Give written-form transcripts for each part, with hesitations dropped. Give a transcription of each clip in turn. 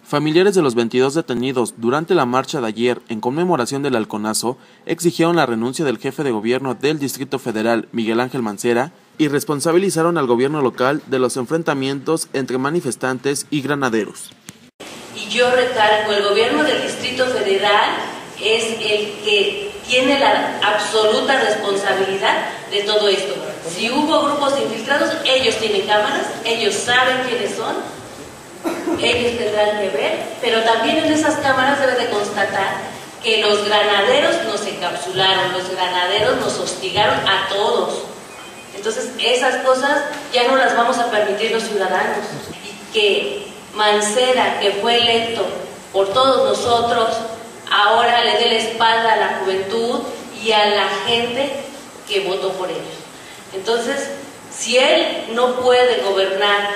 Familiares de los 22 detenidos durante la marcha de ayer en conmemoración del halconazo exigieron la renuncia del jefe de gobierno del Distrito Federal, Miguel Ángel Mancera, y responsabilizaron al gobierno local de los enfrentamientos entre manifestantes y granaderos. Y yo recalco, el gobierno del Distrito Federal es el que tiene la absoluta responsabilidad de todo esto. Si hubo grupos infiltrados, ellos tienen cámaras, ellos saben quiénes son, ellos tendrán que ver, pero también en esas cámaras debe de constatar que los granaderos nos encapsularon, los granaderos nos hostigaron a todos. Entonces esas cosas ya no las vamos a permitir los ciudadanos. Y que Mancera, que fue electo por todos nosotros, ahora le dé la espalda a la juventud y a la gente que votó por ellos. Entonces, si él no puede gobernar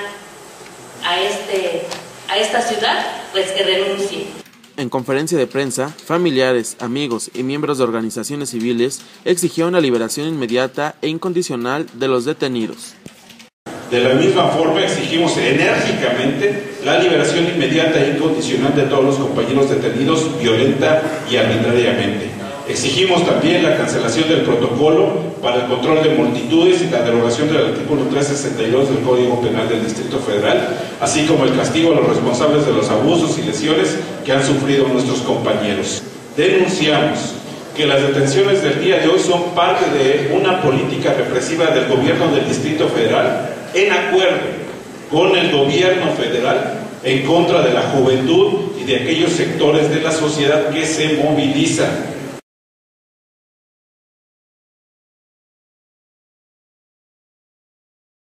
a esta ciudad, pues que renuncie. En conferencia de prensa, familiares, amigos y miembros de organizaciones civiles exigieron la liberación inmediata e incondicional de los detenidos. De la misma forma, exigimos enérgicamente la liberación inmediata e incondicional de todos los compañeros detenidos violenta y arbitrariamente. Exigimos también la cancelación del protocolo para el control de multitudes y la derogación del artículo 362 del Código Penal del Distrito Federal, así como el castigo a los responsables de los abusos y lesiones que han sufrido nuestros compañeros. Denunciamos que las detenciones del día de hoy son parte de una política represiva del gobierno del Distrito Federal en acuerdo con el gobierno federal en contra de la juventud y de aquellos sectores de la sociedad que se movilizan.